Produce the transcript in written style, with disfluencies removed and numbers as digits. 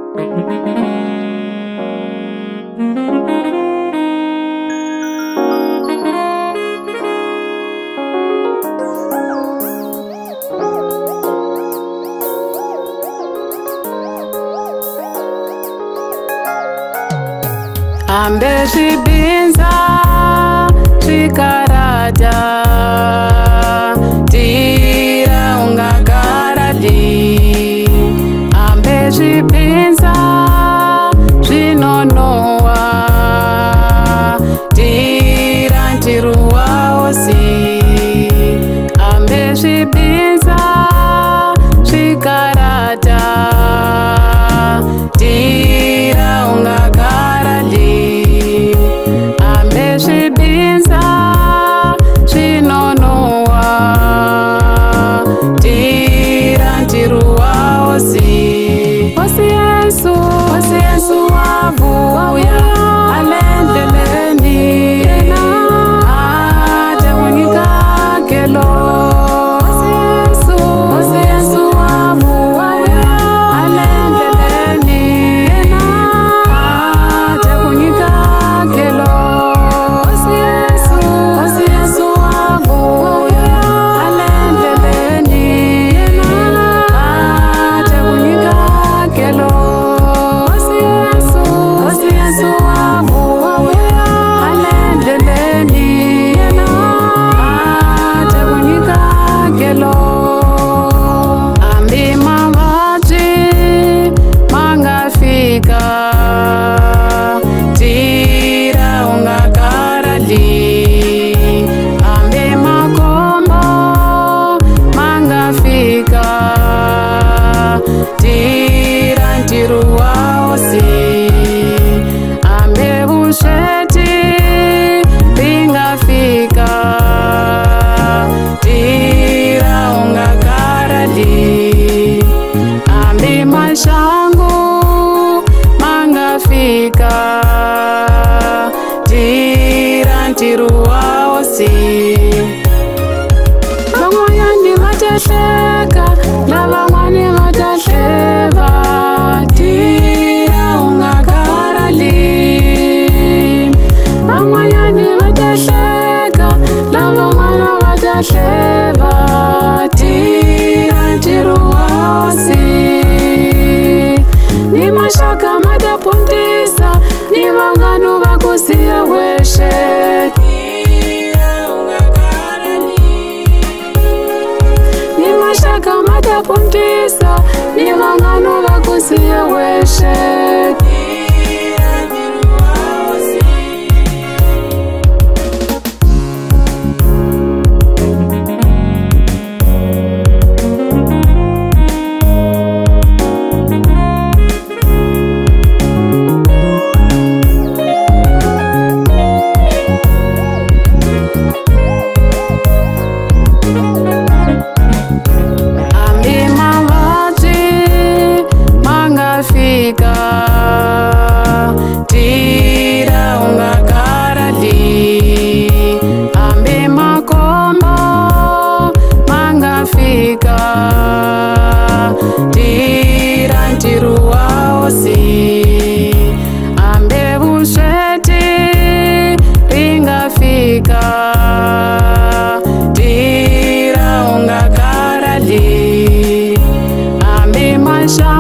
Ambe zvibinza zvikarata tira ungagara li. Ambe zvibinza zvinonowa tira ntiruwaosi. Ambe zvibinza zvikarata tira ungagara li. Ambe zvibinza zvinonowa tira ntiruwaosi. Hosi Yesu wavuya alendleleni ate kunyika kelo. Hosi Yesu wavuya alendleleni ate kunyika kelo. Hosi Yesu wavuya alendleleni ate kunyika kelo. Hosi Yesu wavuya alendleleni ate kunyika kelo. Ambi mavabyi mangafika tira ungagara li. Ambi makombo mangafika tira ntiruwaosi. Ambe vusweti ringafika tira ungagara li. Ambi mashangu mangafika tira ntiruwaosi. Van'wanyani va ta hleka lavan'wani va ta hleva tira ungagara li. Van'wanyani va ta hleka lavan'wana va ta hleva tira ntiruwaosi. Ni maxaka ma ta puntisa ni vanghano va ku siya wexe tira ungagara li. Ni maxaka ma ta puntisa ni vanghano va ku siya wexe tira ntiruwaosi. Ambi mavabyi mangafika tira ungagara li. Ambi makombo mangafika tira ntiruwaosi. Ambe vusweti ringafika tira ungagara li. Ambi masha